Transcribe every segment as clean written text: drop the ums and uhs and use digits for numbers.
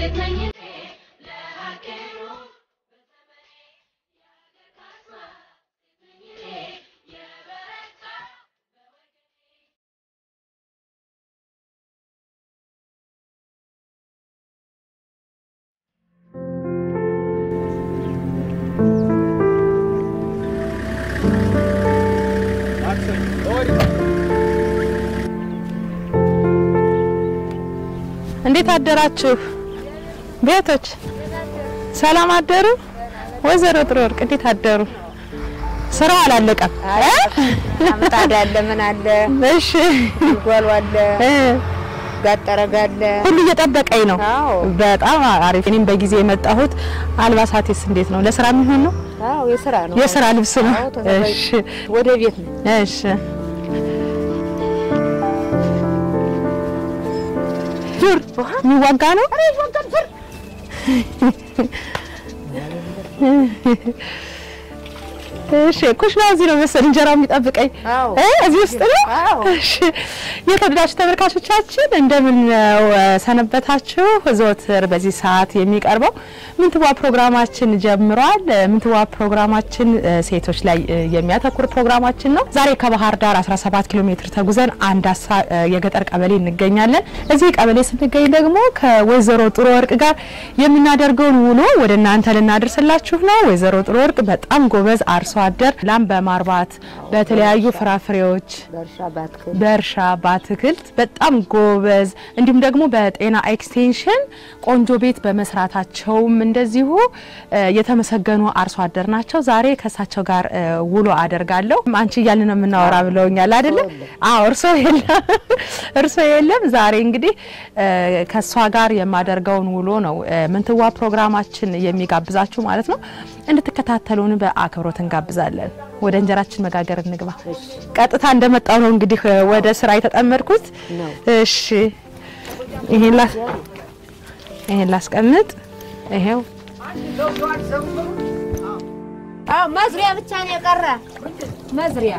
እንዴት አደራችሁ ቤቶች ሰላም አደሩ ወዘሮ ጥሩ ወርቅ እንዴት አደሩ ስራ አላለቀም አምጣዳ አለ ምን አለ እሺ ጓሉ አለ ጋጠረጋለ ሁሉ እየጠበቀኝ ነው በጣም አሪፍ እኔም በጊዜ የመጣሁት አልባሳቴስ እንዴት ነው ለስራ ምን ነው አዎ የስራ ነው የስራ ልብስ ነው እሺ ወደ ቤት ነው እሺ ዙር ሚዋጋ ነው አሬ ወጋን ዙር እሺ ኩሽና እዚህ ነው መሰል እንጀራ የሚጠብቀኝ እዚህ ውስጥ ነው እሺ የተወደዳችሁ ተመልካቾቻችን እንደምን ሰነበታችሁ ዘወትር በዚህ ሰዓት የሚቀርበው ምንትዋ ፕሮግራማችን ጀምሯል ምንትዋ ፕሮግራማችን ሴቶች ላይ የሚያተኩር ፕሮግራማችን ነው ዛሬ ከባህር ዳር 17 ኪሎ ሜትር ተጉዘን አንዳሳ የገጠር ቀበሌ እንገኛለን እዚህ ቀበሌ ስንገኝ ደግሞ ከወይዘሮ ጥሩ ወርቅ ጋር የምናደርገውን ውሎ ወደናንተ ልናደርስላችሁ ነው ወይዘሮ ጥሩ ወርቅ በጣም ጎበዝ አርሶ አደር ላም በማርባት በተለያዩ ፍራፍሬዎች በእርሻ ባትክልት በጣም ጎበዝ እንዲሁም ደግሞ በጤና ኤክስቴንሽን ቆንጆ ቤት በመስራታቸውም እንደዚሁ የተመሰገኑ አርሶ አደር ናቸው ዛሬ ከሳቸው ጋር ውሎ አደርጋለሁ አንቺ እያልን ነው የምናወራ ብለውኛል አይደል አዎ እርሶ የለም ዛሬ እንግዲህ ከሷ ጋር የማደርገውን ውሎ ነው ምንትዋ ፕሮግራማችን የሚጋብዛችሁ ማለት ነው እንድትከታተሉን በአክብሮት እንጋብዛለን ወደ እንጀራችን መጋገር እንግባ ቀጥታ እንደመጣው ነው እንግዲህ ወደ ስራ የተጠመድኩት እሺ ይሄን ላስቀምጥ ይሄው መዝሪያ ብቻ ነው የቀረ መዝሪያ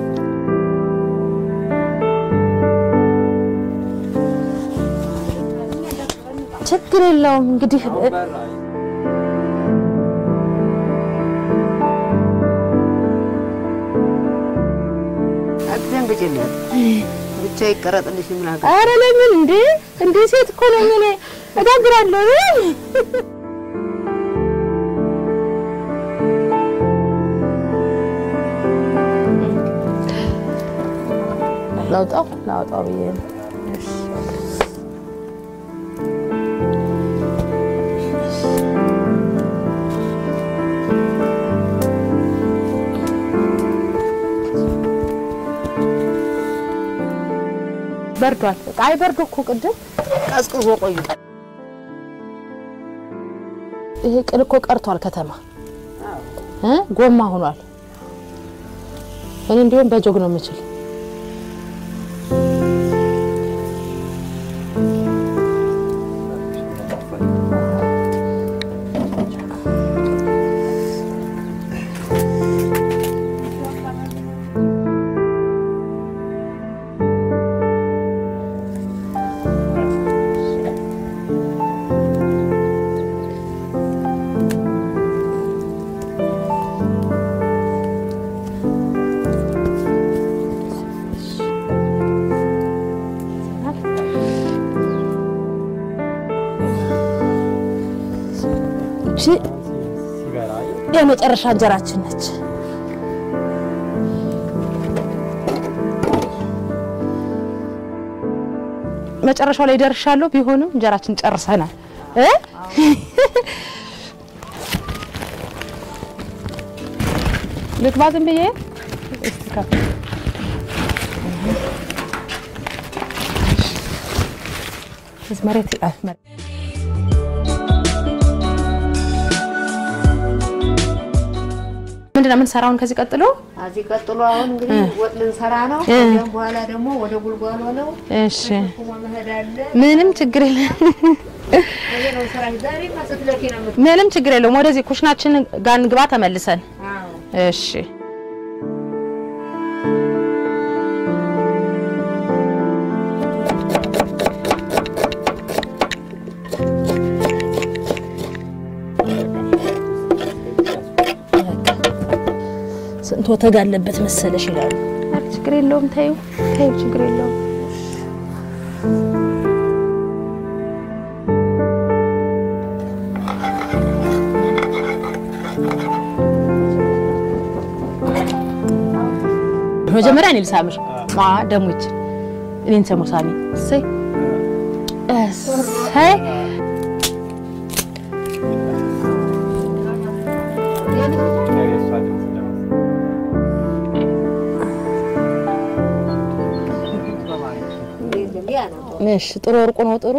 ችግር የለውም እንግዲህ አትዘንግጭልኝ ብቻ ይቀረጥልሽ ምን አገር አረ ለምን እንዴ ሴት እኮ ነው እኔ እጋግራለሁ ላውጣው ብዬ እሺ በርዷል አይ በርዶ እኮ ቅድም ቀዝቅዞ ቆዩ ይሄ ቅል እኮ ቀርቷል ከተማ ጎማ ሆኗል እኔ እንዲሁም በጆግ ነው የምችል የመጨረሻ እንጀራችን ነች መጨረሻው ላይ ደርሻለሁ ቢሆንም እንጀራችን ጨርሰናል ልክባዝም ብዬ እስቲ መሬት አፍመር ምንድነው ምን ሰራውን ከዚህ ቀጥሎ አሁን እንግዲህ ወጥ ልንሰራ ነው ከዚያም በኋላ ደግሞ ወደ ጉልጓሎ ነው እሺ ምንም ችግር የለም ምንም ችግር የለውም ወደዚህ ኩሽናችን ጋር እንግባ ተመልሰን እሺ ስንት ወተጋ አለበት መሰለሽ ይላሉ ችግር የለውም ታዩ ችግር የለውም መጀመሪያ እኔ ልሳምር ደሞች እኔን ሰሞሳሚ እሰይ እሺ ጥሩ ወርቁ ነው ጥሩ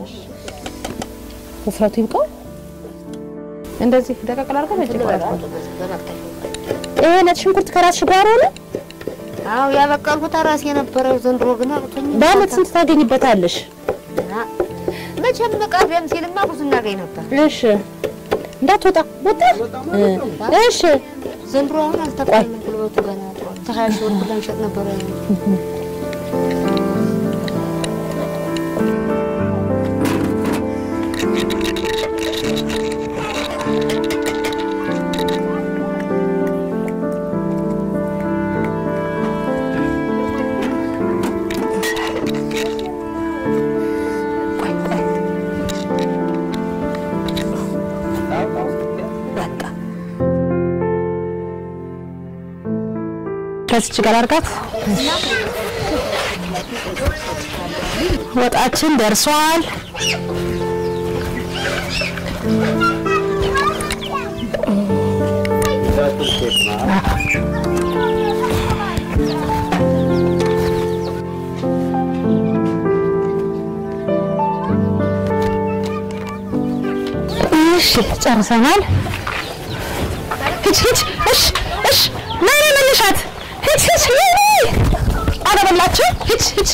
ወፍራቱ ይብቃው እንደዚህ ደቀቀል አድርገው በጭቆራት ይሄ ነጭ ሽንኩርት ከራስሽ ጋር ሆነ አው ያበቀልኩት ራስ የነበረው ዘንድሮ ግን አጥቶኝ በአመት ስንት ታገኝበታለሽ መቼም ቀደም ሲልማ ብዙ እናገኝ ነበር እሺ እንዳትወጣ ወጣ እሺ ዘንድሮ አሁን አልተቀበልም ጉልበቱ ገና ተሃሽ ወርቅ ላንሸጥ ነበር ከስች ጋር አርጋት ወጣችን ደርሷል እሺ ጨርሰናል እሺ ማን መልሻት እሺ አረበላችሁ እሺ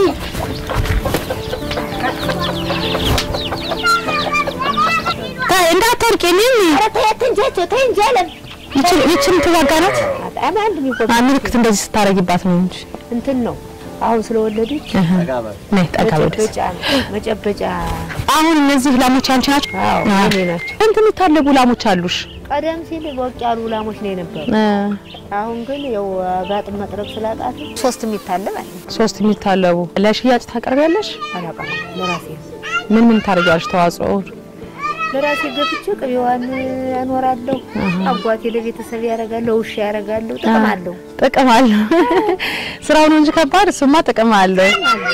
እንዳትወርቂ ነኝ ተንጀለም ይችም ተዋጋናት አንድ ሚቆም ምልክት እንደዚህ ስታረጊባት ነው እንጂ እንትን ነው አሁን ስለወለደች ነይ ተቃወድ መጨበጫ አሁን እነዚህ ላሞች አንቺ ናቸው አዎ እኔ ናቸው እንትን የሚታለቡ ላሞች አሉሽ ቀደም ሲል ወቅ ያሉ ላሞች ነው ነበር አሁን ግን ያው ጋጥ መጥረብ ስላጣት ሶስት የሚታለብ አለ ሶስት የሚታለቡ ለሽያጭ ታቀርቢያለሽ አላቀም ለራሴ ምን ታረጋለሽ ተዋጽኦ ለራሴ ገፍቼ ቅቤዋን አኖራለሁ አጓቴ ለቤተሰብ ያረጋል ለውሻ ያረጋል ጥቅም አለው ስራው ነው እንጂ ከባድ እሱማ ጥቅም አለው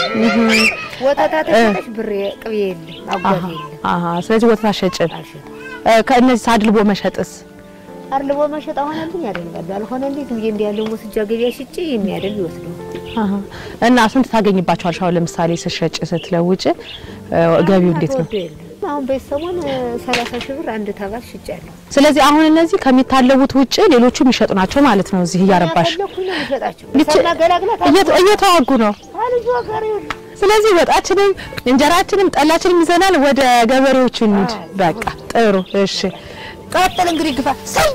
ወጣታተሽ ብር ቅቤ የለ አጓቴ የለ ስለዚህ ወጣታ ሸጭን ከእነዚህ አድልቦ መሸጥስ አድልቦ መሸጥ አሁንልኝ ያደርጋል አልሆነልኝ ዝም እንዲያለው ወስጃ ገበያ ሽጪ የሚያደርግ ይወስዱ እና ስንት ታገኝባቸዋለሽ አሁን ለምሳሌ ስሸጭ ስትለውጭ ገቢው እንዴት ነው አሁን በሰሞን 30 ሺህ ብር አንድ ተባል ሽጫለሁ ስለዚህ አሁን እነዚህ ከሚታለቡት ውጪ ሌሎቹ የሚሸጡ ናቸው ማለት ነው እዚህ ያረባሽ እየተዋጉ ነው ስለዚህ ወጣችንም እንጀራችንም ጠላችንም ይዘናል ወደ ገበሬዎቹ እንሂድ በቃ ጥሩ እሺ ቀጥል እንግዲህ ግፋ ሰይ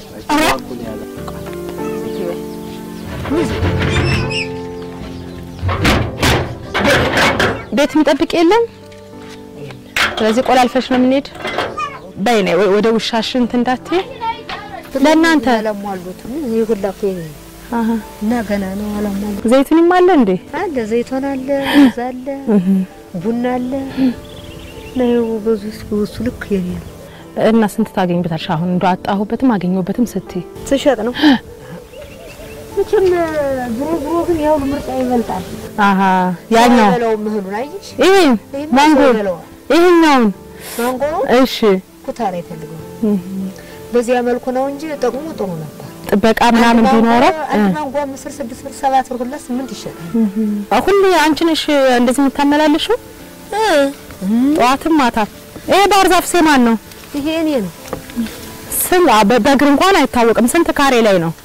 ቤት የሚጠብቅ የለም ስለዚህ ቆላልፈሽ ነው የምንሄድ በእኔ ወደ ውሻሽን እንዳትይ ለእናንተ ለማሉት ይሁላኩ እና ገና ነው አላማው ዘይቱንም አለ እንዴ አለ ዘይቱን አለ ዛለ ቡና አለ ነው በዙስ ልክ የኔ እና ስንት ታገኝበታልሽ አሁን እንደው አጣሁበትም አገኘሁበትም ስትይ ትሸጥ ነው ምንም ድሮ ግን ያው ምርጫ ይበልጣል ያኛው ነው ምህሉን አይሽ ይሄ ማንጎ ይሄኛውን ማንጎ እሺ ኩታራ ይፈልጋል በዚያ መልኩ ነው እንጂ ጥቅሙ ጥሩ ነበር ጥበቃ ምናምን ቢኖር ማንጎ 6 ብር 7 ብር ሁላ 8 ይሸጣል አሁን አንቺ ነሽ እንደዚህ የምታመላልሽው ጧትም ማታ ይሄ ባህር ዛፍ ሰማን ነው ይሄ እኔ ነው ስም በእግር እንኳን አይታወቅም ስንት ካሬ ላይ ነው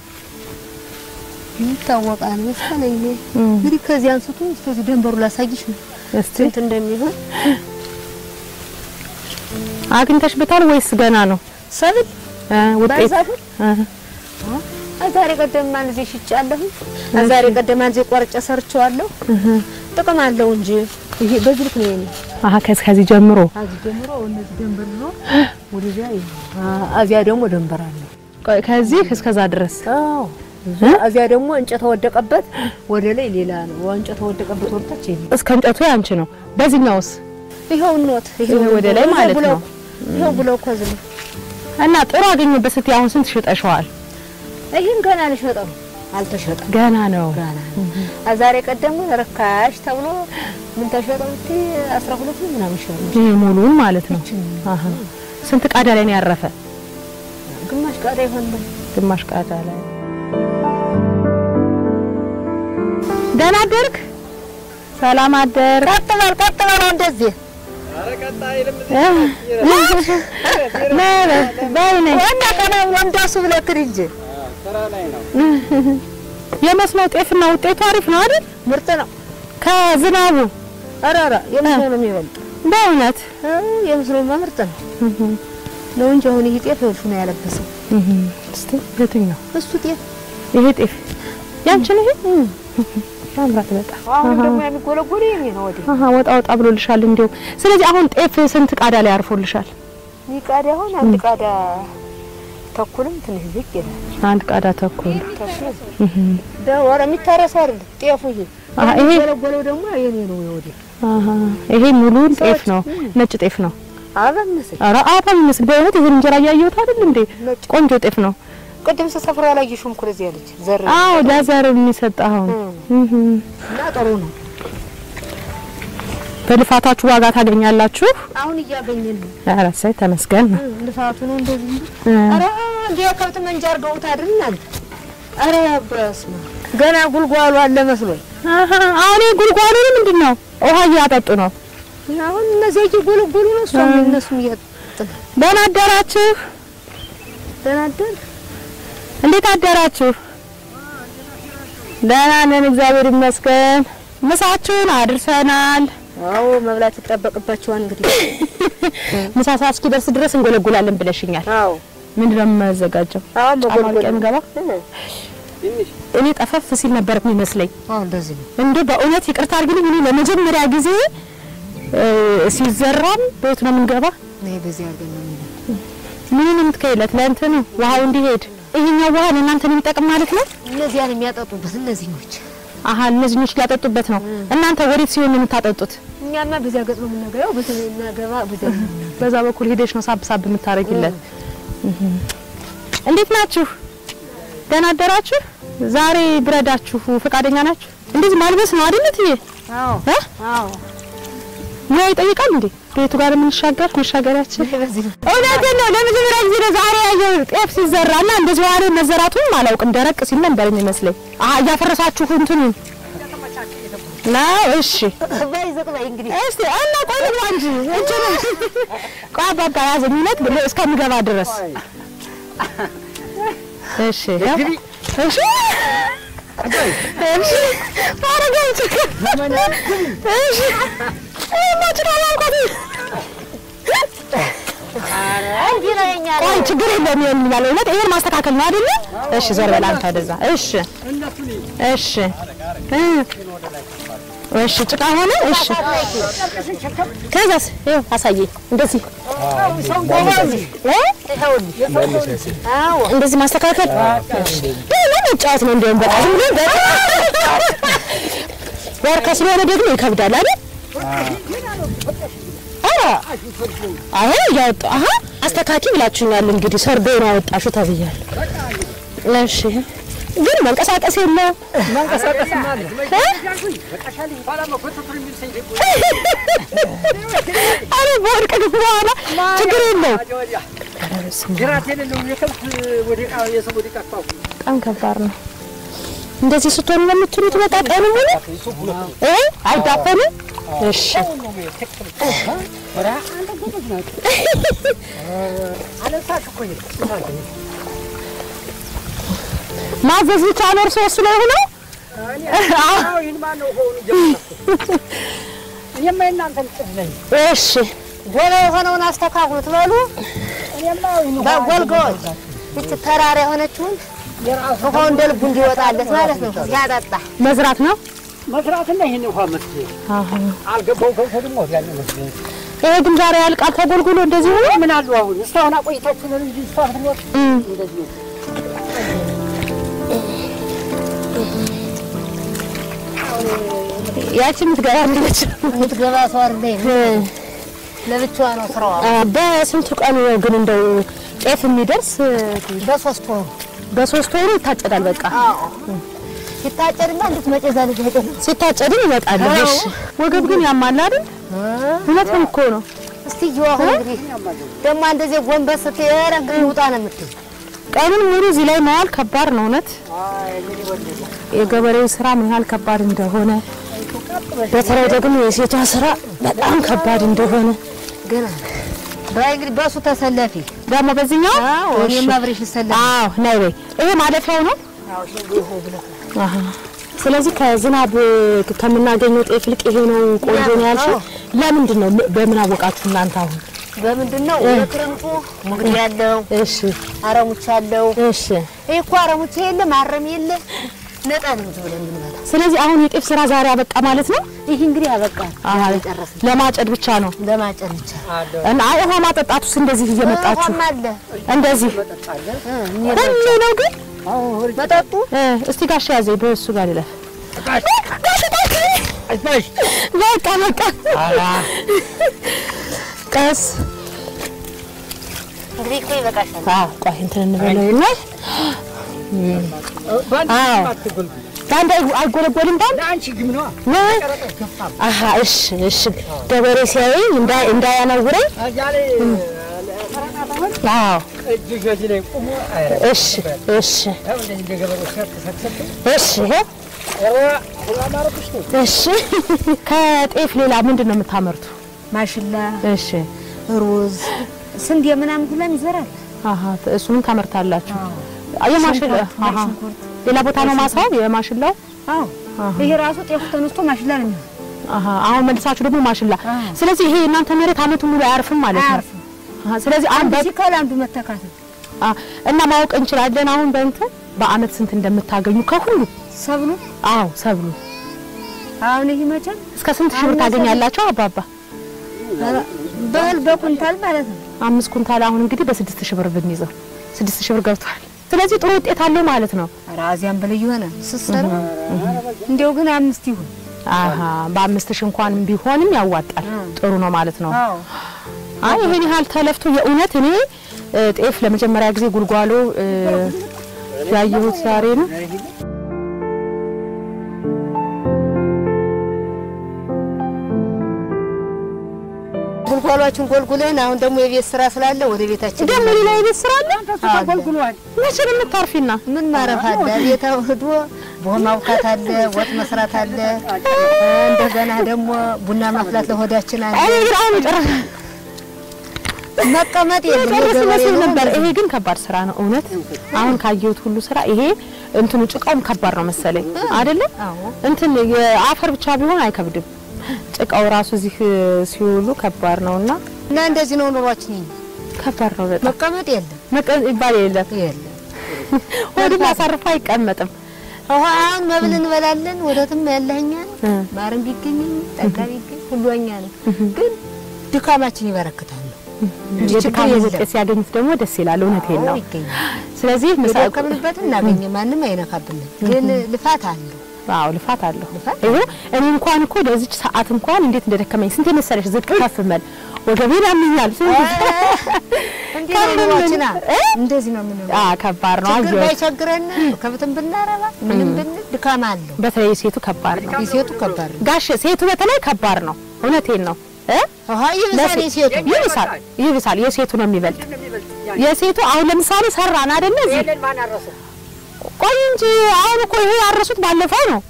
ይታወቃል መሰለኝ እንግዲህ ከዚህ አንስቶ እስከዚህ ደንበሩ ላሳይሽ ነው ስንት እንደሚሆን አግኝተሽበታል ወይስ ገና ነው ሰብል ውጤት አዛሬ ቀደም ማለት ይሽጫለሁ አዛሬ ቀደም አንዜ ቆርጬ ሰርቻለሁ ጥቅም አለው እንጂ ይሄ በዝልክ ነው የኔ ከዚህ ጀምሮ እነዚህ ደንበር ነው ወደዚያ አዚያ ደግሞ ደንበር አለ ከዚህ እስከዛ ድረስ እዚያ ደግሞ እንጨት ተወደቀበት ወደ ላይ ሌላ ነው እንጨት ተወደቀበት ወጣች እስከ እንጨቱ ያንቺ ነው በዚህኛውስ ይሄው ኖት ይሄው ወደ ላይ ማለት ነው ይሄው ብለው ኮዝል እና ጥሩ አገኘበት ስትይ አሁን ስንት ሽጠሽዋል ይሄን ገና ልሸጠው አልተሸጠ ገና ነው አዛሬ ቀደም ረካሽ ተብሎ ምን ተሸጠው 12 ምናምን ሸጠው ይሄ ሙሉን ማለት ነው አሃ ስንት ቃዳ ላይ ነው ያረፈ ግማሽ ቃዳ ይሆናል ግማሽ ቃዳ ላይ ደህና አደርክ ሰላም አደር ቀጥል እንደዚህ ኧረ ቀጣይ ለምንድን ባይኔ ወንዳ ቀና ወንዳሱ ብለክር እንጂ ስራ ላይ ነው የመስኖ ጤፍና ውጤቱ አሪፍ ነው አይደል ምርጥ ነው ከዝናቡ አራራ የመስኖ ነው የሚበልጥ በእውነት የመስኖ ምርጥ ነው ነው እንጂ አሁን ይሄ ጤፍ ነው ያለበሰው እስቲ የትኛው እሱ ጤፍ ይሄ ጤፍ ያንቺ ነው ይሄ አምራት በቃ አሁን ደግሞ የሚጎለጎል ይሄ ነው ወዲህ ወጣ ብሎልሻል እንዴው ስለዚህ አሁን ጤፍ ስንት ቃዳ ላይ አርፎልሻል ይቃዳ አሁን አንድ ቃዳ ተኩልም ትንሽ ዝቅ ይላል አንድ ቃዳ ተኩል ደወረ የሚታረሳል ጤፉ ይሄ የሚጎለጎለው ደግሞ የኔ ነው ወዲህ ይሄ ሙሉን ጤፍ ነው ነጭ ጤፍ ነው አባምስ በእውነት ይሄን እንጀራ ያያዩት አይደል እንዴ ቆንጆ ጤፍ ነው ቅድም ሰፈራ ላይ ይሹም ኩረዚ ያለች ዘር ለዘር የሚሰጣው እና ጥሩ ነው በልፋታችሁ ዋጋ ታገኛላችሁ አሁን እያገኘን ነው አራሳይ ተመስገን ልፋቱ ነው እንደዚህ አረ እንዴ ከብት መንጃርገው ታድርናል አረ በስማ ገና ጉልጓሉ አለ መስሎኝ አሁን ጉልጓሉ ምንድነው ውሃ እያጠጡ ነው አሁን እነዚህ ጉልጉሉ ነው እነሱም እያጠጡ ደህና አደራችሁ ደህና አደር እንዴት አደራችሁ ደህና ነን እግዚአብሔር ይመስገን ምሳችሁን አድርሰናል አዎ መብላት ይጠበቅባችኋል እንግዲህ ምሳ ሰዓት እስኪደርስ ድረስ እንጎለጎላለን ብለሽኛል አዎ ምንድነው የማዘጋጀው አዎ መጎልጎል እንገባ እኔ ጠፈፍ ሲል ነበር የሚመስለኝ አዎ እንደዚህ እንዴ በእውነት ይቅርታ አድርግልኝ እኔ ለመጀመሪያ ጊዜ ሲዘራም ቤት ነው የምንገባ ነይ በዚህ አድርገን ነው ምን የምትከይለት ለእንትን ውሃው እንዲሄድ ይሄኛው ውሃ ለእናንተ ነው የሚጠቅም ማለት ነው እነዚያን የሚያጠጡበት እነዚህኞች እነዚህኞች ሊያጠጡበት ነው እናንተ ወዴት ሲሆን ነው የምታጠጡት እኛማ በዚያ ገጽ ነው የምናገባው በተናገባ በዛ በኩል ሄደሽ ነው ሳብ የምታረጊለት እንዴት ናችሁ ደህና አደራችሁ ዛሬ ብረዳችሁ ፈቃደኛ ናችሁ እንደዚህ ማልበስ ነው አይደል ትዬ አዎ ምን ይጠይቃል እንዴ ቤቱ ጋር መሻገራችን እውነቴን ነው ለመጀመሪያ ጊዜ ዛሬ ያየው ጤፍ ሲዘራና እንደዚህ ዋሬ መዘራቱን ማላውቅም ደረቅ ሲል ነበር የሚመስለኝ እያፈረሳችሁ እንትን ነው እሺ በይዘቅበይ እንግዲህ እስቲ እና ቆይ ልግባ እንጂ እንጀራ ቋባባ ያዘኝነት እስከምገባ ድረስ እሺ እሺ እሺ አረጋች እሺ ቆይ ችግር የለም የሚባለው እውነት ይሄን ማስተካከል ነው አይደል እሺ ዞር በል አንተ ወደዛ እሺ እሺ እሺ ጭቃ ሆነ እሺ ከዛስ ይኸው አሳየኝ እንደዚህ እንደዚህ ማስተካከል ለመጫወት ነው እንደውም በጣም ወርካ ስለሆነ ደግሞ ይከብዳል አይደል አዎ ያወጣ አስተካኪ ብላችሁኛል እንግዲህ ሰርዶ ነው አወጣሽው ተብያለሁ እሺ ግን መንቀሳቀስ የለው መንቀሳቀስ ማለት በቃሻሊ ኋላ መፈተቱ የሚልሰኝ አረ ወርቅ በኋላ ችግር የለው ግራቴ የሌለው የከብት ወዲቃ የሰው ወዲቃ ታው በጣም ከባድ ነው እንደዚህ ስትሆኑ ለምትሉት በቃ ቀኑ ሙሉ አይዳፈንም እሺ ማዘዝ ብቻ ነው እርሶ ስለሆነ አዎ ይልማን ነው ሆኖ ጀምራ የማይናንተን ጥልኝ እሺ ጎላ የሆነውን አስተካክሉት በሉ በጎልጎል እቺ ተራራ የሆነችውን ውሃው እንደ ልቡ እንዲወጣለት ማለት ነው ያጣጣ መዝራት ነው መስራትና ይሄን ውሃ መስጠት አልገባው ከሰድሞ ያለ መስጠት ይሄ ግን ዛሬ ያልቃል ተጎልጉሎ እንደዚህ ሆኖ ምን አሉ አሁን እስካሁን አቆይታችሁ ነው እንጂ እስካሁን እንደዚህ ያቺ የምትገባ ሰው አይደለም ለብቻዋ ነው ስራዋ በስንቱ ቀን ነው ግን እንደው ጤፍ የሚደርስ በ3 ወሩ ይታጨዳል በቃ ሲታጨድማ እንድትመጪ ዛልጅ አይደል ሲታጨድም ይመጣል እሺ ወገብ ግን ያማል አይደል እውነትም እኮ ነው እስቲ ይዋሁ እንግዲህ ደማ እንደዚህ ጎንበስ ስትያረግ ይውጣ ነው የምትል ቀኑን ሙሉ እዚህ ላይ መዋል ከባድ ነው እውነት የገበሬው ስራ ምን ያህል ከባድ እንደሆነ በተለይ ደግሞ የሴቷ ስራ በጣም ከባድ እንደሆነ ገና ባይ እንግዲህ ባሱ ተሰለፊ ደግሞ በዚህኛው አዎ እኔም አብሬሽ ተሰለፊ አዎ ናይ ወይ ይሄ ማለፊያው ነው አዎ ሽንጉርቱ ብለ አሃ ስለዚህ ከዝናብ ከምናገኘው ጤፍ ልቅ ይሄ ነው ቆንጆ ነው ያልሽው ለምንድን ነው በምን አወቃችሁ እናንተ አሁን በምንድነው ለክረምቱ ሙግድ ያለው እሺ አረሙች ያለው እሺ እኮ አረሙች የለ ማረም የለ ነጣን ብለን እንበላ ስለዚህ አሁን የጤፍ ስራ ዛሬ አበቃ ማለት ነው ይሄ እንግዲህ አበቃ ለማጨድ ብቻ ነው ለማጨድ ብቻ እና ውሃ ማጠጣቱስ እንደዚህ እየመጣችሁ እንደዚህ ሁሉ ነው ግን መጠጡ እስቲ ጋሽ ያዘይ በእሱ ጋር ይለፍ በቃ ቀስ እንግዲህ ቆይ በቃሻል ቆይ እንትን እንበለውና ባንዳ አይጎለጎልም ባንዳ አንቺ ግን ነው አሃ እሺ ገበሬ ሲያይ እንዳያናውረኝ አጃሌ አዎ እጅ ላይ ቆሞ እሺ እንደዚህ ገበሬ ሰክሰክ እሺ ከጤፍ ሌላ ምንድነው የምታመርቱ ማሽላ እሺ ሩዝ ስንዴ ምናምን ሁሉም ይዘራል አሃ እሱንም ታመርታላችሁ የማሽላ አሃ ሌላ ቦታ ነው ማሳው የማሽላው አዎ ይሄ ራሱ ጤፍ ተነስቶ ማሽላ ነው አሃ አሁን መልሳችሁ ደግሞ ማሽላ ስለዚህ ይሄ እናንተ መሬት አመቱ ሙሉ አያርፍም ማለት ነው አሃ ስለዚህ አሁን በዚካላንዱ መተካት እና ማወቅ እንችላለን አሁን በእንትን በአመት ስንት እንደምታገኙ ከሁሉ ሰብሉ አዎ ሰብሉ አሁን ይሄ መቼም እስከ ስንት ሺህ ብር ታገኛላችሁ አባባ በኩንታል ማለት ነው 5 ኩንታል አሁን እንግዲህ በ6000 ብር ብንይዘው 6000 ብር ገብቷል ስለዚህ ጥሩ ውጤት አለው ማለት ነው ራዚያን በልዩ ሆነ ስሰራ እንደው ግን 5 ይሁን አሃ በ5000 እንኳን ቢሆንም ያዋጣል ጥሩ ነው ማለት ነው አይ ይሄን ያህል ተለፍቶ የእውነት እኔ ጤፍ ለመጀመሪያ ጊዜ ጉልጓሎ ያየሁት ዛሬ ነው ጉልጓሎችን ጎልጉለን አሁን ደግሞ የቤት ስራ ስላለ ወደ ቤታችን ደግሞ ሌላ የቤት ስራ አለ ተጎልጉሏል መቼም የምታርፊና ምን ማረፍ አለ ቤታው ሄዶ በማውካት አለ ወጥ መስራት አለ እንደገና ደግሞ ቡና ማፍላት ለሆዳችን አለ አይ ግራም ይጨርስ መቀመጥ የለም ነበር ይሄ ግን ከባድ ስራ ነው እውነት አሁን ካየሁት ሁሉ ስራ ይሄ እንትኑ ጭቃውም ከባድ ነው መሰለኝ አይደለ እንትን የአፈር ብቻ ቢሆን አይከብድም ጭቃው ራሱ እዚህ ሲውሉ ከባድ ነውና እና እንደዚህ ነው ኑሯችን ከባድ ነው በጣም መቀመጥ የለም መቀመጥ ይባል የለም ወዲህ ማሳረፍ አይቀመጥም አሁን መብል እንበላለን ወደትም ያለኛ ማርም ቢገኝ ጠጋቢ ቢገኝ ሁሉኛ ነው ግን ድካማችን ይበረክታል የድካም ውጤት ሲያገኙት ደግሞ ደስ ይላል እውነቴን ነው ስለዚህ መሳቀምንበት እናገኘ ማንም አይነካብንም ግን ልፋት አለው አዎ ልፋት አለው ይሄ እኔ እንኳን እኮ ለዚች ሰዓት እንኳን እንዴት እንደደከመኝ ስንት መሰለሽ ዝቅ ከፍመል ወገቤን ያምኛል እንደዚህ ነው ምን ከባድ ነው ችግር ባይቸግረን ከብትን ብናረባ ምንም ብን ድካም አለው በተለይ ሴቱ ከባድ ነው ሴቱ ከባድ ነው ጋሽ ሴቱ በተለይ ከባድ ነው እውነቴን ነው ይብሳል የሴቱ ነው የሚበልጥ የሴቱ አሁን ለምሳሌ ሰራን አይደል እዚህ ቆይ እንጂ አሁን እኮ ይሄ ያረሱት ባለፈው ነው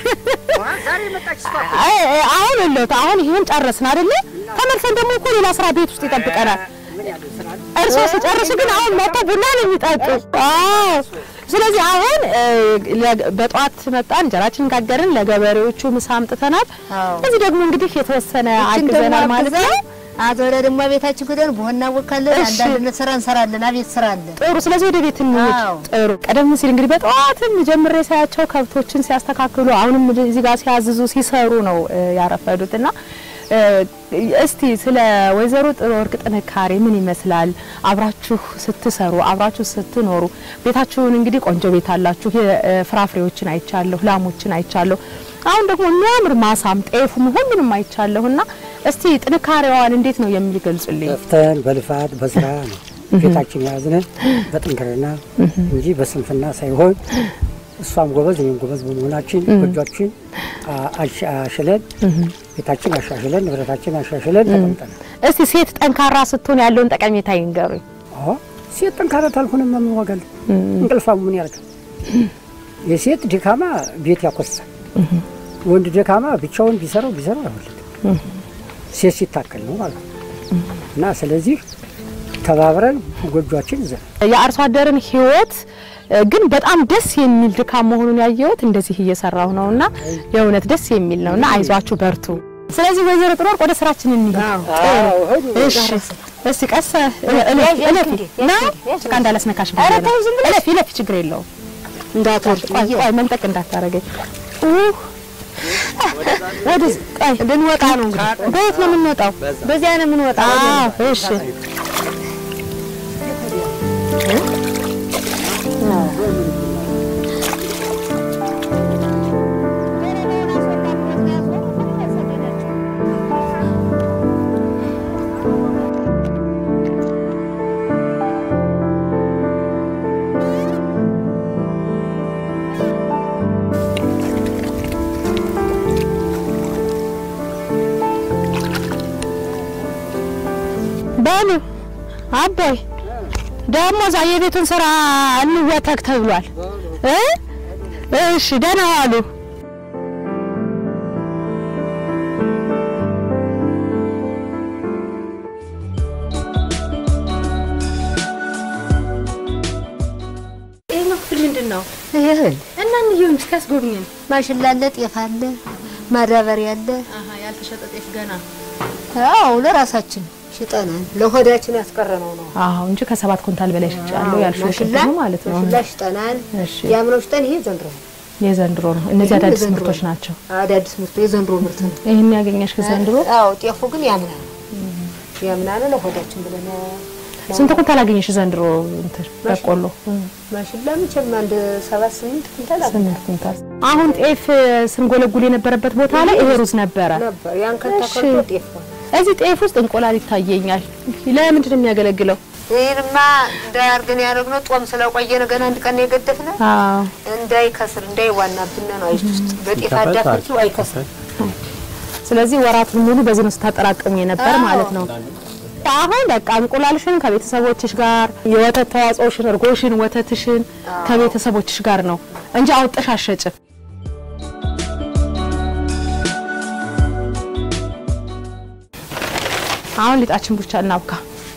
አሁን ለታ አሁን ይሄን ጨረስን አይደል ተመልሰን ደግሞ እኮ ሌላ ስራ ቤት ውስጥ ይጠብቀናል እርሶ ሲጨርሱ ግን አሁን መጣ ቡና ነው የሚጠጡ ስለዚህ አሁን በጧት መጣን እንጀራችንን ጋገርን ለገበሬዎቹ ምሳ አምጥተናል እዚህ ደግሞ እንግዲህ የተወሰነ አግዘናል ማለት ነው አዘረ ደግሞ ቤታችን ሄደን ቡና ወካለን አንዳንድ ስራ እንሰራለን አቤት ስራ አለ ጥሩ ስለዚህ ወደ ቤት እንሂድ ጥሩ ቀደም ሲል እንግዲህ በጧትም ጀምሬ ሳያቸው ከብቶችን ሲያስተካክሉ አሁንም እዚህ ጋር ሲያዝዙ ሲሰሩ ነው ያረፈዱትና እስቲ ስለ ወይዘሮ ጥሩ ወርቅ ጥንካሬ ምን ይመስላል? አብራችሁ ስትሰሩ አብራችሁ ስትኖሩ ቤታችሁን እንግዲህ ቆንጆ ቤት አላችሁ። ፍራፍሬዎችን አይቻለሁ፣ ላሞችን አይቻለሁ። አሁን ደግሞ የሚያምር ማሳም ጤፉም ሁሉንም አይቻለሁና እስቲ ጥንካሬዋን እንዴት ነው የሚገልጹልኝ? ለፍተን በልፋት በስራ ነው ቤታችን ያዝነን በጥንካሬና እንጂ በስንፍና ሳይሆን እሷም ጎበዝ እኔም ጎበዝ በመሆናችን ጎጆአችን አሽለን ቤታችን አሻሽለን ንብረታችን አሻሽለን ተቀምጠናል። እስቲ ሴት ጠንካራ ስትሆን ያለውን ጠቀሜታ ይንገሩኝ። ሴት ጠንካራ ታልሆነም ምን ዋጋል? እንቅልፋም ምን ያርጋል? የሴት ድካማ ቤት ያቆሳል። ወንድ ድካማ ብቻውን ቢሰራው አይወልድም። ሴት ሲታከል ነው ማለት ነው። እና ስለዚህ ተባብረን ጎጆአችን ዘ የአርሶ አደርን ህይወት ግን በጣም ደስ የሚል ድካም መሆኑን ያየሁት እንደዚህ እየሰራሁ ነውና የእውነት ደስ የሚል ነውና አይዟችሁ በርቱ። ስለዚህ ወይዘሮ ጥሩ ወርቅ ወደ ስራችን እንሂድ። እሺ እስቲ ቀስ እለፊ ና ጭቃ እንዳላስነካሽ እለፊ ችግር የለውም እንዳትወርድ ቆይ መንጠቅ እንዳታረገኝ ወደዚህ ቆይ ልንወጣ ነው እንግዲህ በየት ነው የምንወጣው? በዚያ ነው የምንወጣው። እሺ ባሉ አባይ ደሞ ዛ የቤቱን ስራ እንወተክ ተብሏል። እሺ ደህና ዋሉ። ምንድነው ይሄን እና እንየው እስካስጎብኘን ማሽላ አለ ጤፍ አለ ማዳበሪያ አለ ያልተሸጠ ጤፍ ገና አው ለራሳችን ሽጠናል ለሆዳችን ያስቀረነው ነው። አዎ እንጂ ከ7 ኩንታል በላይ ሽጫለሁ ያልሽው ነው ማለት ነው። ሽጠናል ያምነው ሽጠን ይሄ የዘንድሮ ነው። እነዚህ አዳዲስ ምርቶች ናቸው። አዳዲስ ምርት የዘንድሮ ምርት ነው። ይሄን ያገኘሽ ከዘንድሮ? አዎ ጤፉ ግን ያምናል ለሆዳችን ብለን ስንት ኩንታል አገኘሽ ዘንድሮ? እንትን በቆሎ ማሽላም ቸማንድ 7-8 ኩንታል ኩንታል። አሁን ጤፍ ስንጎለጉል የነበረበት ቦታ ላይ ይሄ ሩዝ ነበር ያን ከተከልቶ ጤፍ እዚህ ጤፍ ውስጥ እንቆላል ይታየኛል። ለምንድን ነው የሚያገለግለው? ይሄንማ እንዳያርገን ያደረግነው ጦም ስለቆየነ ገና አንድ ቀን የገደፍነ እንዳይከስር እንዳይዋናብን ነው። አይውስጥ በጤፍ አዳፍርቱ አይከስር። ስለዚህ ወራቱን ሙሉ በዚህ ነው ስታጠራቅሙ የነበር ማለት ነው። አሁን በቃ እንቆላልሽን ከቤተሰቦችሽ ጋር የወተት ተዋጽኦሽን እርጎሽን ወተትሽን ከቤተሰቦችሽ ጋር ነው እንጂ አውጥተሽ አሸጭም። አሁን ሊጣችን ብቻ እናብካ።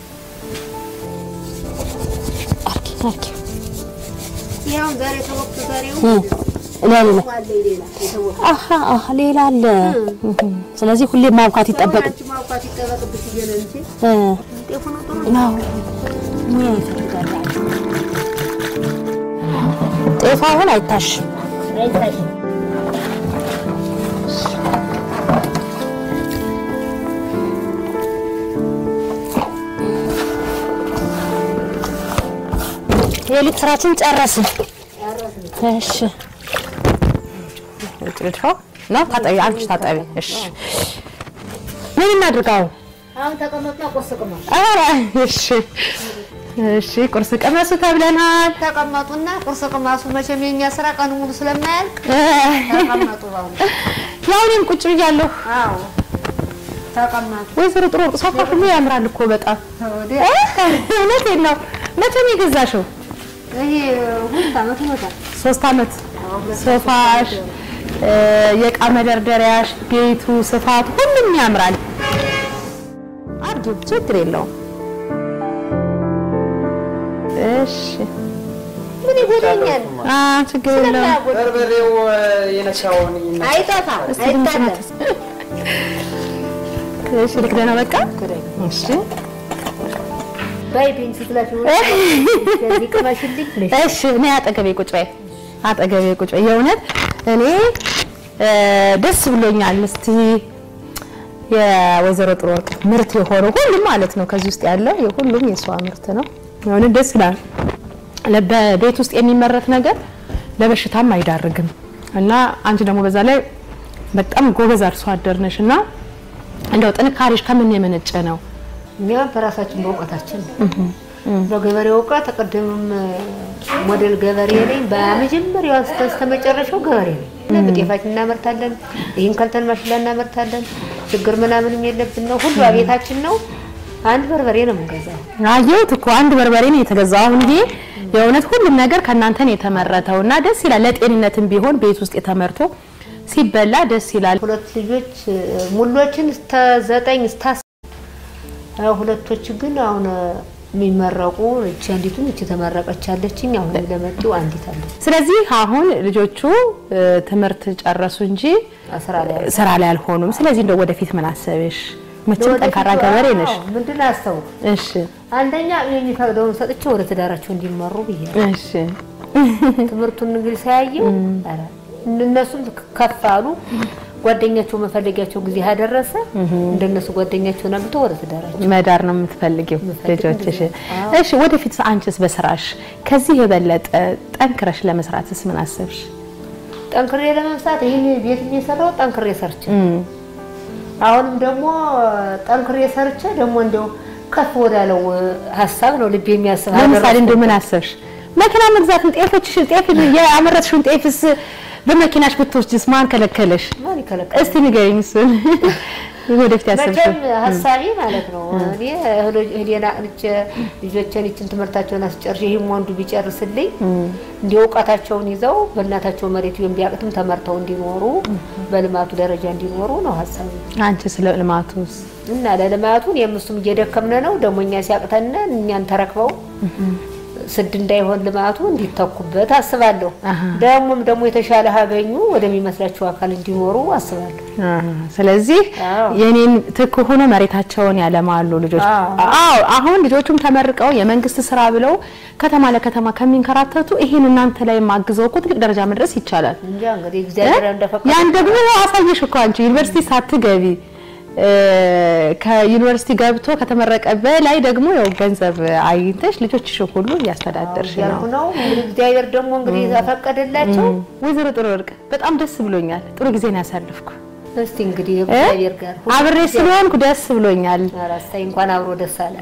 አርኪ ያው ዛሬ ተወቅቱ ዛሬው ሌላ አለ። ስለዚህ ሁሌ ማብካት ይጠበቅ ጤፍ አሁን አይታሽም። የሊጥ ስራችን ጨረስን። እሺ ወጥረው ነው ታጠቢ አንቺ ታጠቢ። እሺ ምን እናድርጋው? አሁን ተቀመጥና ቁርስ ቅመሱ። እሺ ቁርስ ቅመሱ ተብለናል። ተቀመጡና ቁርስ ቅመሱ። መቼም የኛ ስራ ቀኑ ሙሉ ስለማያልቅ ተቀመጡ። ያው እኔም ቁጭ ብያለሁ። አዎ ተቀመጡ። ወይዘሮ ጥሩ ወርቅ ሶፋ ሁሉ ያምራል እኮ በጣም እውነቴን ነው። መቼ ነው የገዛሽው? ይሄ 2 አመት ሆኗል። 3 አመት ሶፋሽ የቃ መደርደሪያሽ ቤቱ ስፋት ሁሉም ያምራል። አድርጊ ችግር የለውም። እሺ ምን ይጎዳኛል? ችግር የለውም። በርበሬው የነሻውን አይጣፋ እሺ ልክደና በቃ እሺ ባይ ቢንስ ትላፊው እዚህ ከማሽልኝ እሺ እኔ አጠገቤ ቁጭ በይ የእውነት እኔ ደስ ብሎኛል። እስቲ የወይዘሮ ጥሩ ወርቅ ምርት የሆነው ሁሉም ማለት ነው ከዚህ ውስጥ ያለው የሁሉም የሷ ምርት ነው የሆነ ደስ ይላል ለበቤት ውስጥ የሚመረት ነገር ለበሽታም አይዳርግም እና አንቺ ደግሞ በዛ ላይ በጣም ጎበዝ አርሶ አደር ነሽና እንደው ጥንካሬሽ ከምን የመነጨ ነው እኛ በራሳችን በእውቀታችን በገበሬው እውቀት ተቀደምም ሞዴል ገበሬ ነኝ በመጀመሪያው አስተመጨረሻው ገበሬ ነኝ ለጤፋችን እናመርታለን ይሄን ካልተን ማሽላ እናመርታለን ችግር ምናምንም የለብን ነው ሁሉ አቤታችን ነው አንድ በርበሬ ነው የምንገዛው አየሁት እኮ አንድ በርበሬ ነው የተገዛው አሁን ይሄ የእውነት ሁሉም ነገር ከናንተ ነው የተመረተውና ደስ ይላል ለጤንነትም ቢሆን ቤት ውስጥ የተመርቶ ሲበላ ደስ ይላል ሁለት ልጆች ሙሉዎችን እስከ 9 እስከ ሁለቶች ግን አሁን የሚመረቁ እቺ አንዲቱን እቺ ተመረቀች አለችኝ አሁን ለመጡ አንዲት አለች ስለዚህ አሁን ልጆቹ ትምህርት ጨረሱ እንጂ ስራ ላይ አልሆኑም ስለዚህ እንደው ወደፊት ምን አሰብሽ መቼም ጠንካራ ገበሬ ነሽ ምንድነው አስተው እሺ አንደኛ የሚፈቅደውን ሰጥቼ ወደ ትዳራቸው እንዲመሩ ብያለሁ እሺ ትምህርቱን እንግዲህ ሳያየው አረ እነሱም ከፋሉ ጓደኛቸው መፈልጊያቸው ጊዜ ያደረሰ እንደነሱ ጓደኛቸው ነብቶ ወደ ትዳራቸው መዳር ነው የምትፈልጊው ልጆችሽ እሺ ወደፊት አንቺስ በስራሽ ከዚህ የበለጠ ጠንክረሽ ለመስራትስ ምን አሰብሽ ጠንክሬ ለመስራት ይሄን ቤት እየሰራው ጠንክሬ ሰርቼ አሁንም ደግሞ ጠንክሬ ሰርቼ ደግሞ እንደው ከፍ ወዳለው ሐሳብ ነው ልብ የሚያስብ ለምሳሌ እንደው ምን አሰብሽ መኪና መግዛት ጤፎችሽ ጤፍ ያመረትሽውን ጤፍስ በመኪናሽ ብትወስጂስ ማን ከለከለሽ ማን ይከለከለ እስቲ ንገሪኝ እሱን ወደፊት ያሰብሽው ሐሳቤ ማለት ነው እኔ ህሊና ልጆቼን እቺን ትምህርታቸውን አስጨርሽ ይሄም ወንዱ ቢጨርስልኝ እንዲውቃታቸውን ይዘው በእናታቸው መሬት ቢያቅትም ተመርተው እንዲኖሩ በልማቱ ደረጃ እንዲኖሩ ነው ሐሳቤ አንቺ ስለ ልማቱስ እና ለልማቱን የምሱም እየደከምነ ነው ደሞኛ ሲያቅተን እኛን ተረክበው ስድ እንዳይሆን ልማቱ እንዲተኩበት አስባለሁ ደግሞ የተሻለ ሀገኙ ወደሚመስላቸው አካል እንዲኖሩ አስባለሁ ስለዚህ የኔን ትክ ሆኖ መሬታቸውን ያለማሉ ልጆች አዎ አሁን ልጆቹም ተመርቀው የመንግስት ስራ ብለው ከተማ ለከተማ ከሚንከራተቱ ይሄን እናንተ ላይ ማግዘው እኮ ትልቅ ደረጃ መድረስ ይቻላል እንጂ እንግዲህ እግዚአብሔር እንደፈቀደ ያን ደግሞ አሳየሽ እኮ አንቺ ዩኒቨርሲቲ ሳትገቢ ከዩኒቨርሲቲ ገብቶ ከተመረቀ በላይ ደግሞ ያው ገንዘብ አይንተሽ ልጆችሽ ሁሉ ያስተዳደርሽ ነው እንግዲህ እግዚአብሔር ደግሞ እንግዲህ ያፈቀደላቸው ወይዘሮ ጥሩ ወርቅ በጣም ደስ ብሎኛል ጥሩ ጊዜ ነው ያሳልፍኩ እስቲ እንግዲህ እግዚአብሔር ጋር አብሬ ስለሆንኩ ደስ ብሎኛል አራስታይ እንኳን አብሮ ደስ አለ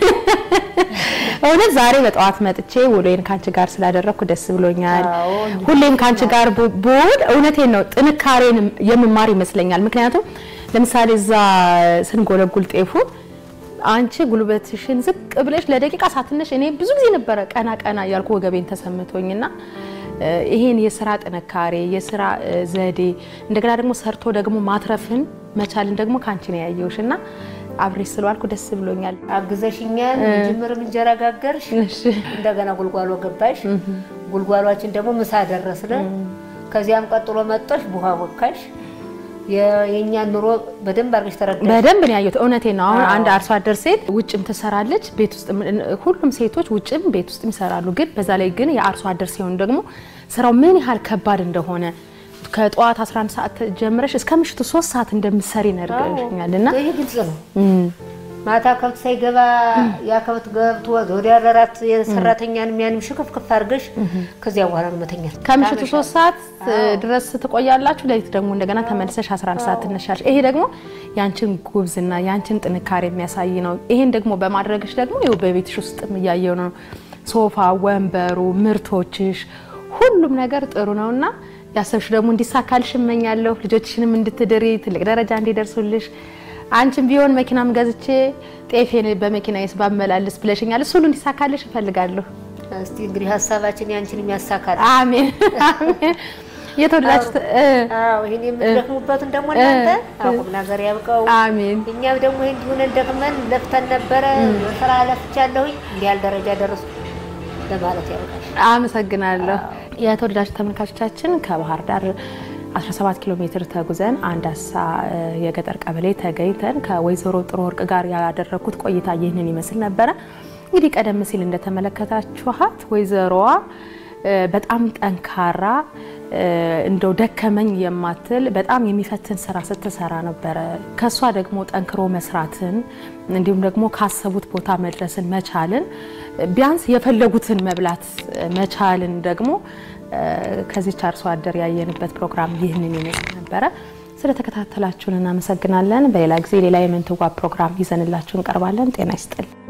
እውነት ዛሬ በጠዋት መጥቼ ወሎዬን ካንቺ ጋር ስላደረኩ ደስ ብሎኛል ሁሌም ካንቺ ጋር ብውል እውነቴን ነው ጥንካሬን የምማር ይመስለኛል ምክንያቱም ለምሳሌ እዛ ስንጎለጉል ጤፉ አንቺ ጉልበትሽን ዝቅ ብለሽ ለደቂቃ ሳትነሽ እኔ ብዙ ጊዜ ነበር ቀና ያልኩ ወገቤን ተሰምቶኝና ይሄን የሥራ ጥንካሬ የሥራ ዘዴ እንደገና ደግሞ ሰርቶ ደግሞ ማትረፍን መቻልን ደግሞ ካንቺ ነው ያየውሽና አብሬ ስለዋልኩ ደስ ብሎኛል አግዘሽኛል ጅምርም እንጀራ ጋገርሽ እንደገና ጉልጓሎ ገባሽ ጉልጓሏችን ደግሞ ምሳ ደረስነ ከዚያም ቀጥሎ መጣሽ ቡሃ ወካሽ የኛ ኑሮ በደንብ አርገሽ ተረዳሽ በደንብ ነው ያየሁት እውነቴን ነው አሁን አንድ አርሶ አደር ሴት ውጭም ተሰራለች ቤት ውስጥ ሁሉም ሴቶች ውጭም ቤት ውስጥም ይሰራሉ ግን በዛ ላይ ግን የአርሶ አደር ሲሆን ደግሞ ስራው ምን ያህል ከባድ እንደሆነ ከጧት 11 ሰዓት ጀምረሽ እስከ ምሽቱ 3 ሰዓት እንደምትሰሪ ነርገሽኛልና ይሄ ግልጽ ነው ማታ ከብት ሳይገባ ያከብት ገብቶ ወዲያ አራት የሰራተኛን የሚያንም ሽክፍክፍ አርገሽ ከዚያ በኋላ ነው መተኛት ከምሽቱ 3 ሰዓት ድረስ ትቆያላችሁ ለሊት ደግሞ እንደገና ተመልሰሽ 11 ሰዓት ተነሻሽ ይሄ ደግሞ ያንቺን ጉብዝና ያንቺን ጥንካሬ የሚያሳይ ነው ይሄን ደግሞ በማድረግሽ ደግሞ ይው በቤትሽ ውስጥም ያያየው ነው ሶፋ ወንበሩ ምርቶችሽ ሁሉም ነገር ጥሩ ነውና ያሰብሽ ደግሞ እንዲሳካልሽ እመኛለሁ ልጆችሽንም እንድትድሪ ትልቅ ደረጃ እንዲደርሱልሽ አንቺም ቢሆን መኪናም ገዝቼ ጤፌን በመኪናዬስ ባመላልስ ብለሽኛል እሱ ሁሉ እንዲሳካልሽ እፈልጋለሁ እስቲ እንግዲህ ሐሳባችን ያንቺንም ያሳካል አሜን አሜን የተወደዳችሁት ይሄን የምትደክሙበትን ደግሞ እናንተ አቁም ነገር ያብቀው አሜን እኛም ደግሞ እንዲሆነ ደክመን ለፍተን ነበር ስራ ለፍቻለሁ እንዲያል ደረጃ ደረስኩ ለማለት ያብቃል አመሰግናለሁ የተወደዳችሁት ተመልካቾቻችን ከባህር ዳር 17 ኪሎ ሜትር ተጉዘን አንዳሳ የገጠር ቀበሌ ተገኝተን ከወይዘሮ ጥሩ ወርቅ ጋር ያደረኩት ቆይታ ይህንን ይመስል ነበር እንግዲህ ቀደም ሲል እንደተመለከታችኋት ወይዘሮዋ በጣም ጠንካራ እንደው ደከመኝ የማትል በጣም የሚፈትን ስራ ስትሰራ ነበር ከሷ ደግሞ ጠንክሮ መስራትን እንዲሁም ደግሞ ካሰቡት ቦታ መድረስን መቻልን ቢያንስ የፈለጉትን መብላት መቻልን ደግሞ ከዚህ አርሶ አደር ያየንበት ፕሮግራም ይህንን ይመስል ነበር ስለተከታተላችሁን እናመሰግናለን በሌላ ጊዜ ሌላ የምንትዋ ፕሮግራም ይዘንላችሁ እንቀርባለን ጤና ይስጥልኝ